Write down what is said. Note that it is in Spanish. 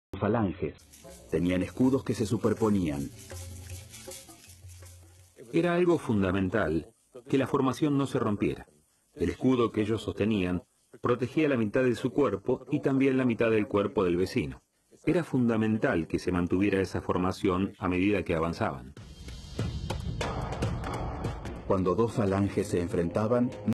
falanges. Tenían escudos que se superponían. Era algo fundamental que la formación no se rompiera. El escudo que ellos sostenían protegía la mitad de su cuerpo y también la mitad del cuerpo del vecino. Era fundamental que se mantuviera esa formación a medida que avanzaban. Cuando dos falanges se enfrentaban,